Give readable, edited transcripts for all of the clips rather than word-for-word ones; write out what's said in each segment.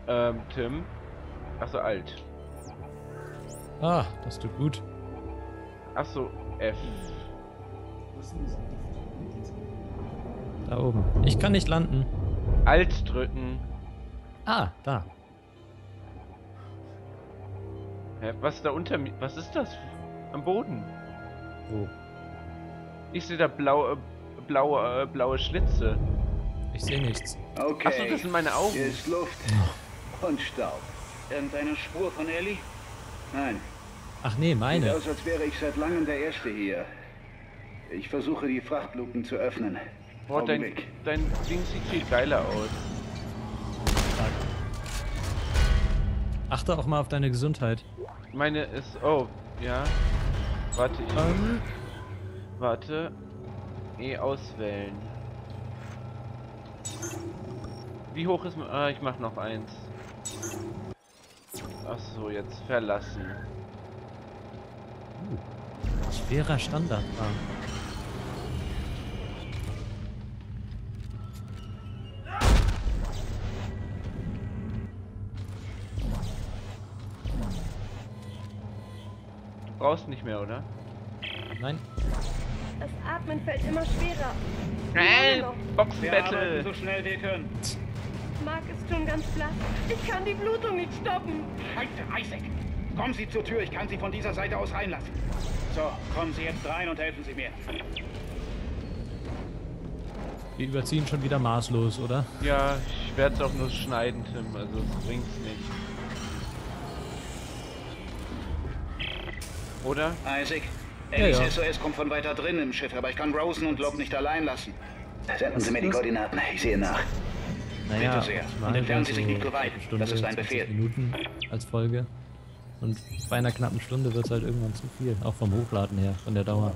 Tim. Achso, alt. Ah, das tut gut. Achso, F. Da oben. Ich kann nicht landen. Alt drücken. Ah, da. Hä, was ist da unter mir? Was ist das? Am Boden. Wo? Ich sehe da blaue Schlitze. Ich sehe nichts. Okay. Achso, das sind meine Augen. Hier ist Luft und Staub. Irgendeine Spur von Ellie? Nein. Ach nee, Sieht meine. aus, als wäre ich seit langem der Erste hier. Ich versuche, die Frachtluken zu öffnen. Boah, dein Augenblick. Ding sieht viel geiler aus. Achte auch mal auf deine Gesundheit. Meine ist... Oh, ja. Warte, Warte. Auswählen. Wie hoch ist... ich mach noch eins. Achso, jetzt verlassen. Schwerer Standard. Du brauchst nicht mehr, oder? Nein. Das Atmen fällt immer schwerer. Hey, Immer noch. Wir Boxenbattle! arbeiten so schnell wir können. Mark ist schon ganz blass. Ich kann die Blutung nicht stoppen. Scheiße, Isaac! Kommen Sie zur Tür, ich kann Sie von dieser Seite aus reinlassen. So, kommen Sie jetzt rein und helfen Sie mir. Wir überziehen schon wieder maßlos, oder? Ja, ich werde es auch nur schneiden, Tim, also es bringt's nicht. Oder? Isaac, Ja, Ellies ja. SOS kommt von weiter drin im Schiff, aber ich kann Rosen und Locke nicht allein lassen. Senden Sie mir die Koordinaten, ich sehe nach. Naja, Bitte sehr. optimal Und entfernen Sie so sich nicht zu weit. eine Stunde, Das ist ein 20 Befehl. Minuten als Folge. Und bei einer knappen Stunde wird es halt irgendwann zu viel. Auch vom Hochladen her, von der Dauer.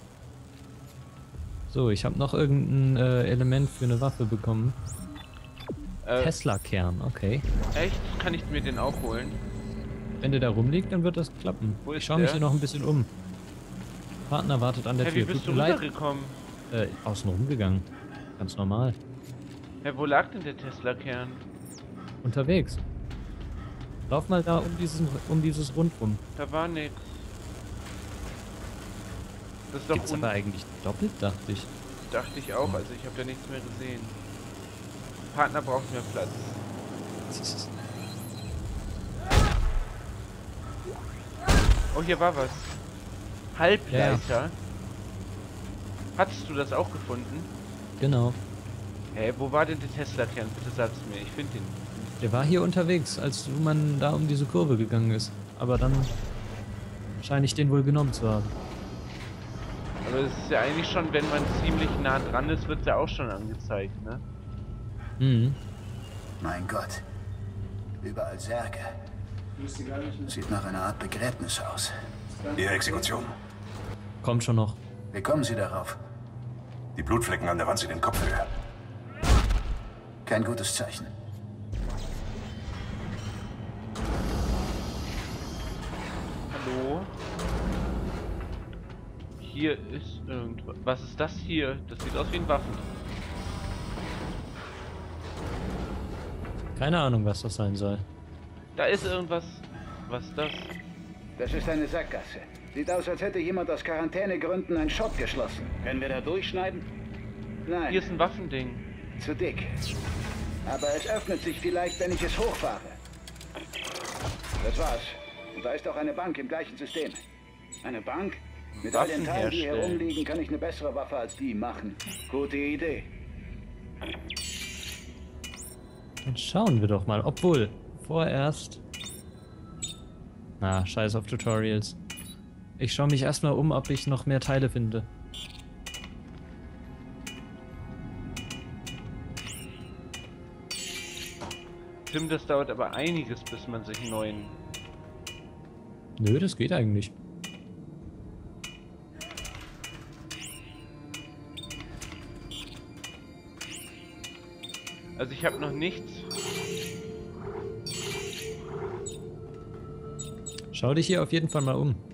So, ich habe noch irgendein Element für eine Waffe bekommen. Tesla-Kern, okay. Echt? Kann ich mir den auch holen? Wenn der da rumliegt, dann wird das klappen. Wo ist Ich schaue mich der? hier noch ein bisschen um. Partner wartet an der Hä, Tür. wie bist du Tut mir leid. runtergekommen? Außen rumgegangen. Ganz normal. Hä, wo lag denn der Tesla-Kern? Unterwegs. Lauf mal da um dieses Rundrum. Da war nix. Das ist doch Gibt's aber eigentlich doppelt, dachte ich. dachte ich auch, also ich habe da nichts mehr gesehen. Partner braucht mehr Platz. Oh, hier war was. Halbleiter. Hattest du das auch gefunden? Genau. Hä, wo war denn der Tesla-Kern? Bitte sag's mir, ich finde ihn. Der war hier unterwegs, als man da um diese Kurve gegangen ist. Aber dann scheine ich den wohl genommen zu haben. Aber es ist ja eigentlich schon, wenn man ziemlich nah dran ist, wird ja auch schon angezeigt, ne? Mhm. Mein Gott. Überall Särge. Sieht nach einer Art Begräbnis aus. Die Exekution. Kommt schon noch. Wie kommen Sie darauf? Die Blutflecken an der Wand sind in Kopfhöhe. Kein gutes Zeichen. Hallo? Hier ist irgendwas. Was ist das hier? Das sieht aus wie ein Waffen. Keine Ahnung, was das sein soll. Da ist irgendwas. Was ist das? Das ist eine Sackgasse. Sieht aus, als hätte jemand aus Quarantänegründen einen Shot geschlossen. Können wir da durchschneiden? Nein, Hier ist ein Waffending. zu dick. Aber es öffnet sich vielleicht, wenn ich es hochfahre. Das war's. Und da ist auch eine Bank im gleichen System. Eine Bank? Mit all den Teilen, die hier herstellen. rumliegen, kann ich eine bessere Waffe als die machen. Gute Idee. Dann schauen wir doch mal. Obwohl, vorerst... Na, scheiß auf Tutorials. Ich schaue mich erstmal um, ob ich noch mehr Teile finde. Tim, das dauert aber einiges, bis man sich einen neuen... Nö, das geht eigentlich. Also ich habe noch nichts. Schau dich hier auf jeden Fall mal um.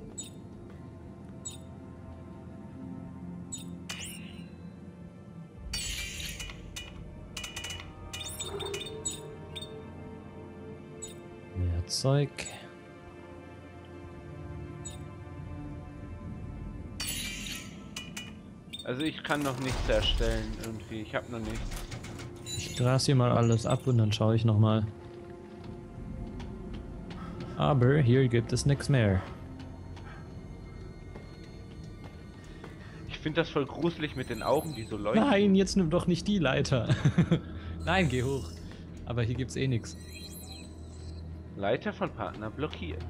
Zeug. Also ich kann noch nichts erstellen irgendwie. Ich habe noch nichts. Ich gras hier mal alles ab und dann schaue ich nochmal. Aber hier gibt es nichts mehr. Ich finde das voll gruselig mit den Augen, die so leuchten. Nein, jetzt nimm doch nicht die Leiter. Nein, geh hoch. Aber hier gibt's eh nichts. Leiter von Partner blockiert.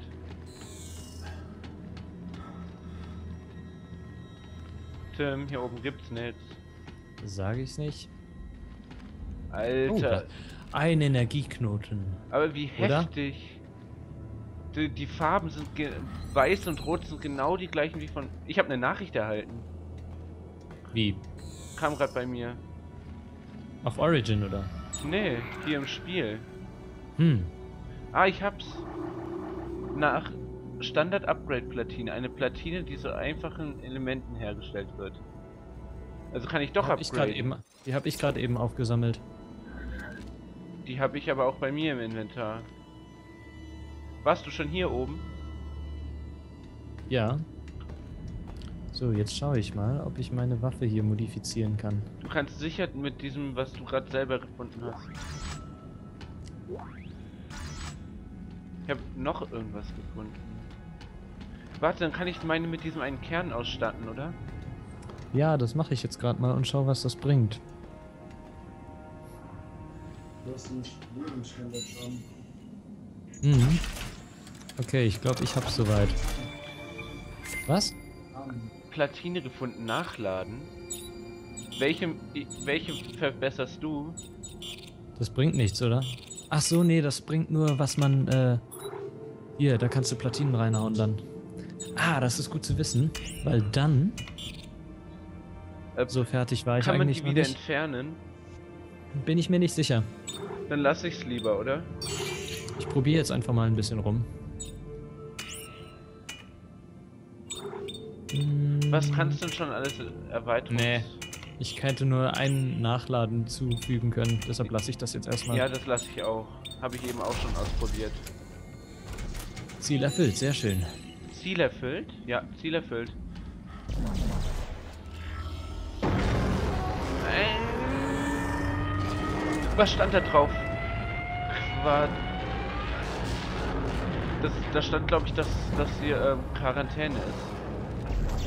Tim, hier oben gibt's nichts. Sage ich's nicht. Alter. Ein Energieknoten. Aber wie Oder? heftig. Die Farben sind weiß und rot sind genau die gleichen wie von... Ich habe eine Nachricht erhalten. Wie? Kam gerade bei mir. Auf Origin, oder? Nee, hier im Spiel. Hm. Ah, ich hab's. Nach Standard Upgrade Platine. Eine Platine, die zu einfachen Elementen hergestellt wird. Also kann ich doch upgraden. Die habe ich gerade eben aufgesammelt. Die habe ich aber auch bei mir im Inventar. Warst du schon hier oben? Ja. So, jetzt schaue ich mal, ob ich meine Waffe hier modifizieren kann. Du kannst sicher mit diesem, was du gerade selber gefunden hast. Ich habe noch irgendwas gefunden. Warte, dann kann ich meine mit diesem einen Kern ausstatten, oder? Ja, das mache ich jetzt gerade mal und schau, was das bringt. Mhm. Okay, ich glaube, ich hab's soweit. Was? Platine gefunden, nachladen. Welche verbesserst du? Das bringt nichts, oder? Ach so, nee, das bringt nur, was man, hier, da kannst du Platinen reinhauen dann. Ah, das ist gut zu wissen, weil dann... so fertig war ich kann man eigentlich die wieder noch nicht. entfernen? Bin ich mir nicht sicher. Dann lasse ich's lieber, oder? Ich probiere jetzt einfach mal ein bisschen rum. Was kannst du denn schon alles erweitern? Nee, ich hätte nur einen Nachladen zufügen können, deshalb lasse ich das jetzt erstmal. Ja, das lasse ich auch. Habe ich eben auch schon ausprobiert. Ziel erfüllt, sehr schön. Ziel erfüllt? Ja, Ziel erfüllt. Was stand da drauf? Da stand, glaube ich, dass hier Quarantäne ist.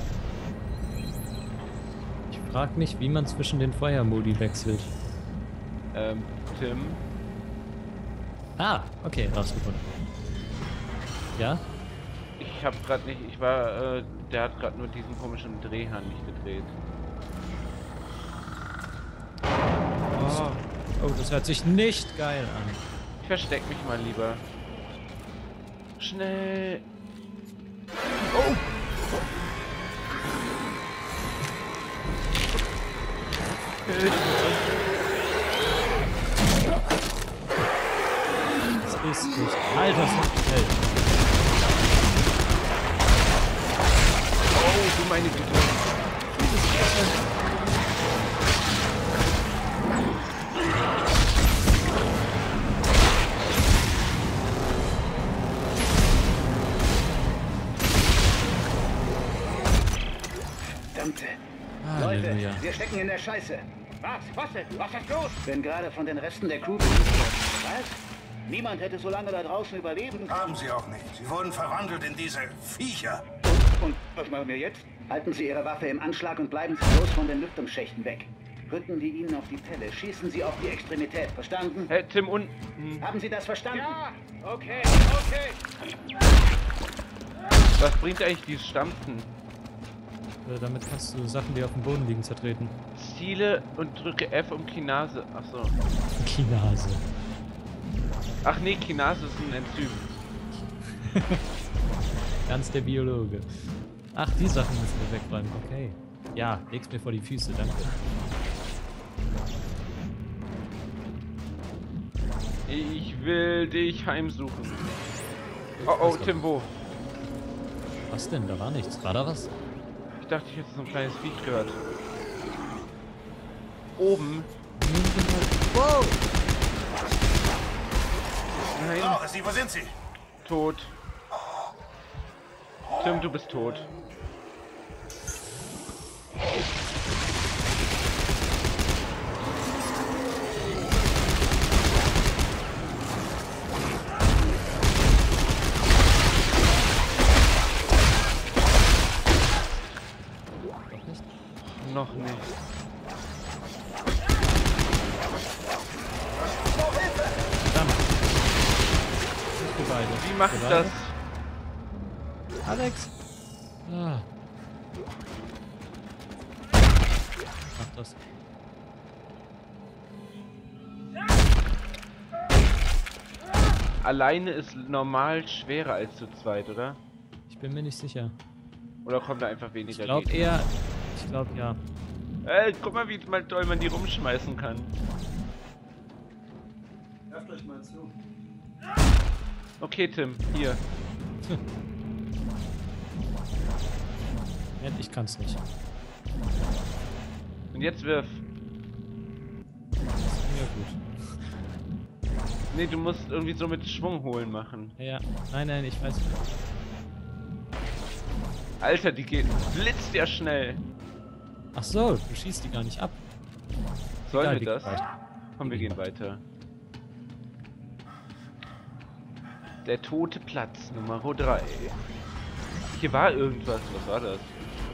Ich frage mich, wie man zwischen den Feuermodi wechselt. Tim. Ah, okay, rausgefunden. Ja? Ich habe gerade nicht, der hat gerade nur diesen komischen Drehhahn nicht gedreht. Oh, das hört sich nicht geil an. Ich versteck mich mal lieber. Schnell. Oh! Das ist nicht. Alter, das macht mich hell. Oh, du meine Güte. Verdammte. Halleluja. Leute, wir stecken in der Scheiße. Was denn? Was ist los? Bin gerade von den Resten der Crew berichtet. Was? Niemand hätte so lange da draußen überleben. Haben sie auch nicht. Sie wurden verwandelt in diese Viecher. Und was machen wir jetzt? Halten Sie Ihre Waffe im Anschlag und bleiben Sie bloß von den Lüftungsschächten weg. Rücken die Ihnen auf die Pelle. Schießen Sie auf die Extremität. Verstanden? Hey, Tim, unten. Haben Sie das verstanden? Ja, okay, okay. Was bringt eigentlich dieses Stampfen? Damit kannst du Sachen, die auf dem Boden liegen, zertreten. Ziele und drücke F um Kinase. Achso. Kinase. Ach nee, Kinase ist ein Enzym. Ganz der Biologe. Ach, die Sachen müssen wir wegräumen. Okay. Ja, leg's mir vor die Füße, danke. Ich will dich heimsuchen. Oh, oh, Tim, wo? Was denn? Da war nichts. War da was? Ich dachte, ich hätte so ein kleines Viech gehört. Oben. Wow! Nein. Oh, Sie, wo sind Sie? Tot. Tim, du bist tot. Noch nicht. Wie macht das? Alex! Ah. Mach das. Alleine ist normal schwerer als zu zweit, oder? Ich bin mir nicht sicher. Oder kommt da einfach weniger? Ich glaube eher. Ich glaube ja. Guck mal, wie doll man die rumschmeißen kann. Hört euch mal zu. Okay, Tim, hier. Ich kann's nicht. Und jetzt wirf. Ja gut. Nee, du musst irgendwie so mit Schwung holen machen. Ja. Nein, ich weiß nicht. Alter, die geht blitzt ja schnell. Ach so, du schießt die gar nicht ab. Sollen Egal, wir das? weiter. Komm, wir gehen weiter. Der tote Platz Nummer 3. Hier war irgendwas. Was war das?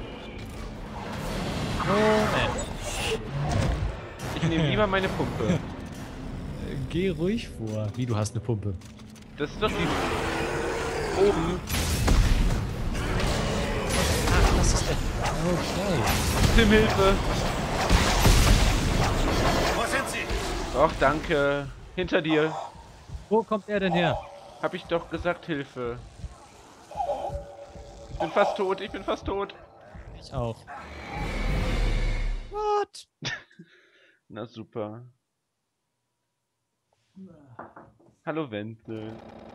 Ich nehme lieber meine Pumpe. Geh ruhig vor. Wie, du hast eine Pumpe? Das ist doch die... Oben. Ach, das ist der... Okay. Tim, Hilfe. Wo sind Sie? Och, danke. Hinter dir. Wo kommt er denn her? Hab ich doch gesagt, Hilfe. Ich bin fast tot, ich bin fast tot. Ich auch. What? Na super. Hallo Wenzel.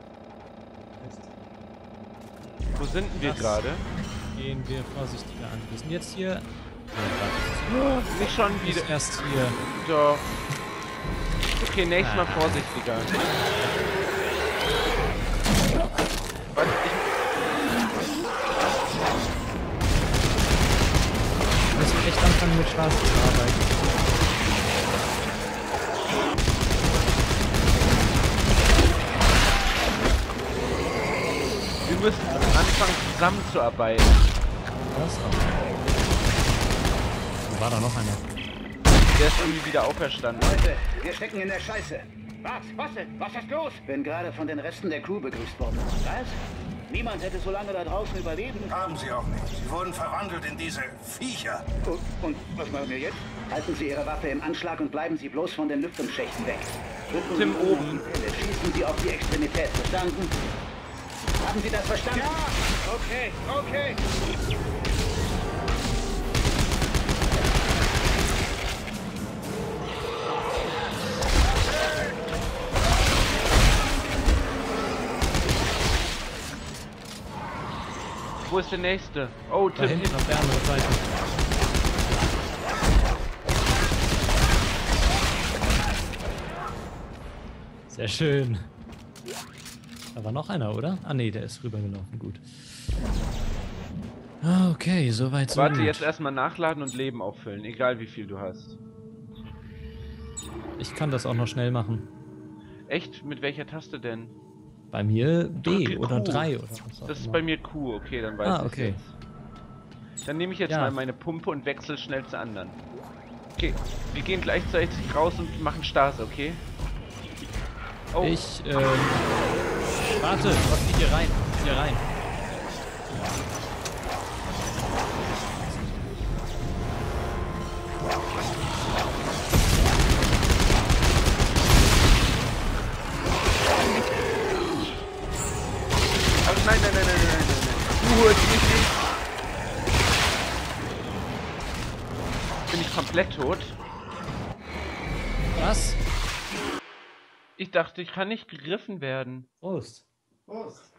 Wo sind denn wir gerade? Gehen wir vorsichtiger an. Wir sind jetzt hier... Nicht schon wieder. Ist erst hier. Doch. Okay, nächstes Mal vorsichtiger. Was? Wir müssen echt anfangen mit Straßen zu arbeiten. Wir müssen anfangen zusammenzuarbeiten. Was? Wo war da noch einer? Der ist irgendwie wieder auferstanden. Leute, wir stecken in der Scheiße. Was denn? Was ist los? Bin gerade von den Resten der Crew begrüßt worden. Was? Niemand hätte so lange da draußen überleben. Haben Sie auch nicht. Sie wurden verwandelt in diese Viecher. Und was machen wir jetzt? Halten Sie Ihre Waffe im Anschlag und bleiben Sie bloß von den Lüftungsschächten weg. Drücken Tim Sie oben. Schießen Sie auf die Extremität. Verstanden? Haben Sie das verstanden? Ja, okay. Wo ist der nächste? Oh, Da Tim. hinten auf der anderen Seite. Sehr schön. Da war noch einer, oder? Ah ne, der ist rübergelaufen. Gut. Okay, soweit so Warte, gut. jetzt erstmal nachladen und Leben auffüllen, egal wie viel du hast. Ich kann das auch noch schnell machen. Echt? Mit welcher Taste denn? Bei mir B Drücke oder Q. 3 oder was auch Das ist immer. bei mir Q, okay, dann weiß ich okay. jetzt. Dann nehme ich jetzt Ja. mal meine Pumpe und wechsle schnell zur anderen. Okay, wir gehen gleichzeitig raus und machen Stase, okay? Oh, Ich, warte, was geht hier rein? Hier rein. ach, nein. Du holst mich nicht. Bin ich komplett tot? Was? Ich dachte, ich kann nicht gegriffen werden. Prost. Prost.